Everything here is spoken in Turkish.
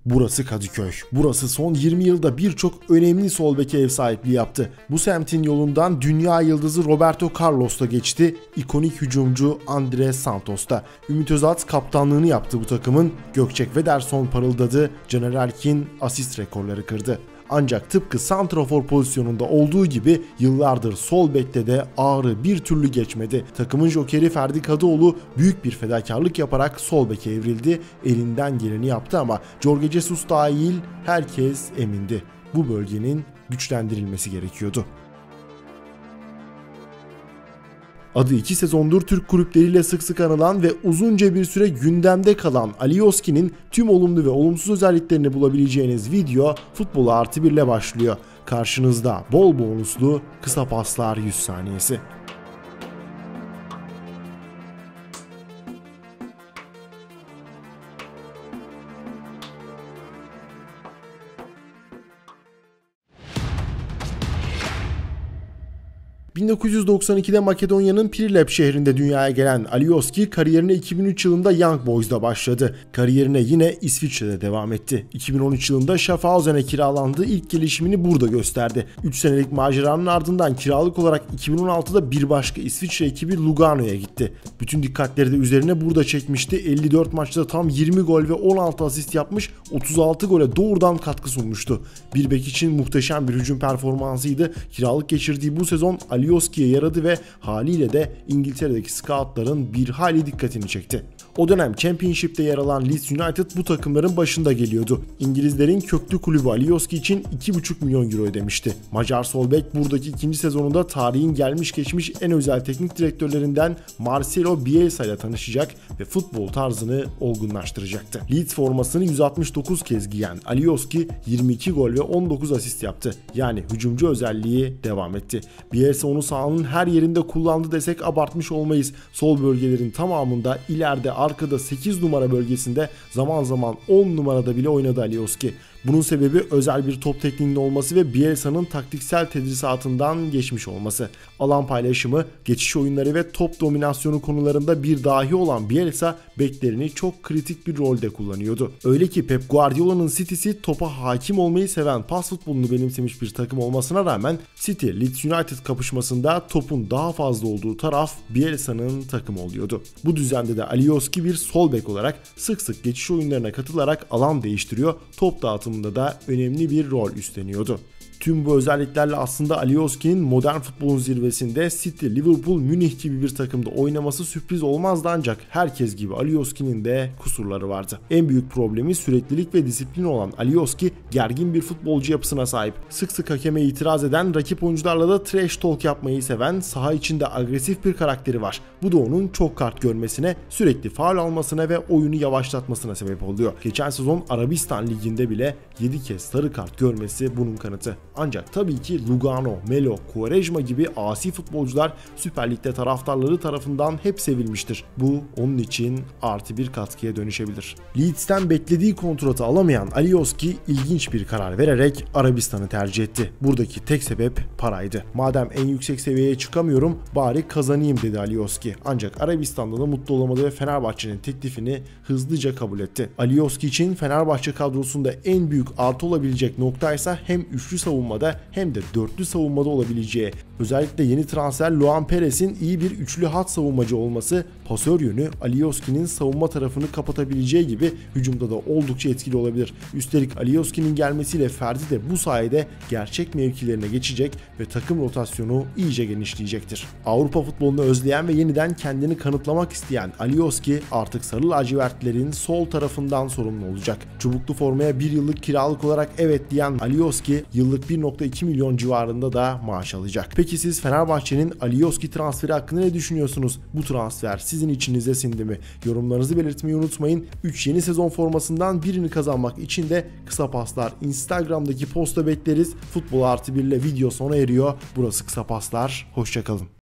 Burası Kadıköy. Burası son 20 yılda birçok önemli sol beke ev sahipliği yaptı. Bu semtin yolundan dünya yıldızı Roberto Carlos da geçti. İkonik hücumcu Andrés Santos da. Ümit Özat kaptanlığını yaptı bu takımın. Gökçek ve Derson parıldadı. Caner Erkin asist rekorları kırdı. Ancak tıpkı santrafor pozisyonunda olduğu gibi yıllardır sol bekte de ağrı bir türlü geçmedi. Takımın jokeri Ferdi Kadıoğlu büyük bir fedakarlık yaparak sol beke evrildi. Elinden geleni yaptı ama Jorge Jesus dahil herkes emindi. Bu bölgenin güçlendirilmesi gerekiyordu. Adı 2 sezondur Türk kulüpleriyle sık sık anılan ve uzunca bir süre gündemde kalan Alioski'nin tüm olumlu ve olumsuz özelliklerini bulabileceğiniz video Futbol Artı 1 ile başlıyor. Karşınızda bol bonuslu kısa paslar 100 saniyesi. 1992'de Makedonya'nın Prilep şehrinde dünyaya gelen Alioski kariyerine 2003 yılında Young Boys'da başladı. Kariyerine yine İsviçre'de devam etti. 2013 yılında Schaffhausen'e kiralandı, ilk gelişimini burada gösterdi. 3 senelik maceranın ardından kiralık olarak 2016'da bir başka İsviçre ekibi Lugano'ya gitti. Bütün dikkatleri de üzerine burada çekmişti. 54 maçta tam 20 gol ve 16 asist yapmış, 36 gole doğrudan katkı sunmuştu. Bir bek için muhteşem bir hücum performansıydı. Kiralık geçirdiği bu sezon Alioski'ye yaradı ve haliyle de İngiltere'deki scoutların bir hayli dikkatini çekti. O dönem Championship'te yer alan Leeds United bu takımların başında geliyordu. İngilizlerin köklü kulübü Alioski için 2,5 milyon euro ödemişti. Macar sol bek buradaki ikinci sezonunda tarihin gelmiş geçmiş en özel teknik direktörlerinden Marcelo Bielsa ile tanışacak ve futbol tarzını olgunlaştıracaktı. Leeds formasını 169 kez giyen Alioski 22 gol ve 19 asist yaptı. Yani hücumcu özelliği devam etti. Bielsa onu sahanın her yerinde kullandı desek abartmış olmayız. Sol bölgelerin tamamında, ileride, arkada 8 numara bölgesinde, zaman zaman 10 numarada bile oynadı Alioski. Bunun sebebi özel bir top tekniğinin olması ve Bielsa'nın taktiksel tedrisatından geçmiş olması. Alan paylaşımı, geçiş oyunları ve top dominasyonu konularında bir dahi olan Bielsa beklerini çok kritik bir rolde kullanıyordu. Öyle ki Pep Guardiola'nın City'si topa hakim olmayı seven, pas futbolunu benimsemiş bir takım olmasına rağmen City Leeds United kapışmasında topun daha fazla olduğu taraf Bielsa'nın takımı oluyordu. Bu düzende de Alioski bir sol bek olarak sık sık geçiş oyunlarına katılarak alan değiştiriyor, top dağıtımında da önemli bir rol üstleniyordu. Tüm bu özelliklerle aslında Alioski'nin modern futbolun zirvesinde City, Liverpool, Münih gibi bir takımda oynaması sürpriz olmazdı, ancak herkes gibi Alioski'nin de kusurları vardı. En büyük problemi süreklilik ve disiplin olan Alioski gergin bir futbolcu yapısına sahip. Sık sık hakeme itiraz eden, rakip oyuncularla da trash talk yapmayı seven, saha içinde agresif bir karakteri var. Bu da onun çok kart görmesine, sürekli faul almasına ve oyunu yavaşlatmasına sebep oluyor. Geçen sezon Arabistan Ligi'nde bile 7 kez sarı kart görmesi bunun kanıtı. Ancak tabii ki Lugano, Melo, Quaresma gibi asi futbolcular Süper Lig'de taraftarları tarafından hep sevilmiştir. Bu onun için artı bir katkıya dönüşebilir. Leeds'ten beklediği kontratı alamayan Alioski ilginç bir karar vererek Arabistan'ı tercih etti. Buradaki tek sebep paraydı. Madem en yüksek seviyeye çıkamıyorum, bari kazanayım dedi Alioski. Ancak Arabistan'da da mutlu olamadı ve Fenerbahçe'nin teklifini hızlıca kabul etti. Alioski için Fenerbahçe kadrosunda en büyük artı olabilecek noktaysa hem üçlü savunmada hem de dörtlü savunmada olabileceği. Özellikle yeni transfer Luan Perez'in iyi bir üçlü hat savunmacı olması, pasör yönü Alioski'nin savunma tarafını kapatabileceği gibi hücumda da oldukça etkili olabilir. Üstelik Alioski'nin gelmesiyle Ferdi de bu sayede gerçek mevkilerine geçecek ve takım rotasyonu iyice genişleyecektir. Avrupa futbolunu özleyen ve yeniden kendini kanıtlamak isteyen Alioski artık sarı lacivertlerin sol tarafından sorumlu olacak. Çubuklu formaya bir yıllık kiralık olarak evet diyen Alioski yıllık 1,2 milyon civarında da maaş alacak. Peki siz Fenerbahçe'nin Alioski transferi hakkında ne düşünüyorsunuz? Bu transfer sizin içinize sindi mi? Yorumlarınızı belirtmeyi unutmayın. 3 yeni sezon formasından birini kazanmak için de kısa paslar Instagram'daki posta bekleriz. Futbol Artı 1 ile video sona eriyor. Burası Kısa Paslar. Hoşça kalın.